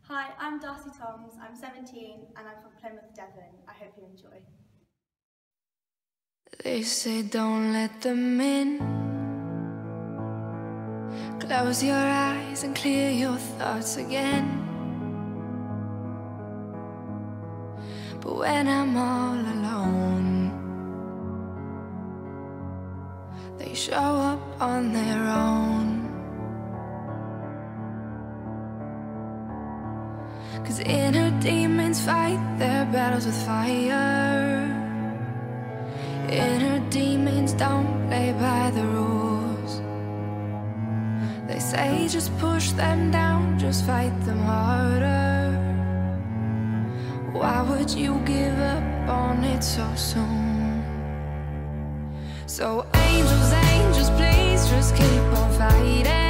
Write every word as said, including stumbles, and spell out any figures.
Hi, I'm Darcy Toms, I'm seventeen and I'm from Plymouth, Devon. I hope you enjoy. They say don't let them in. Close your eyes and clear your thoughts again. But when I'm all alone, they show up on their own. 'Cause inner demons fight their battles with fire. Inner demons don't play by the rules. They say just push them down, just fight them harder. Why would you give up on it so soon? So angels, angels, please just keep on fighting.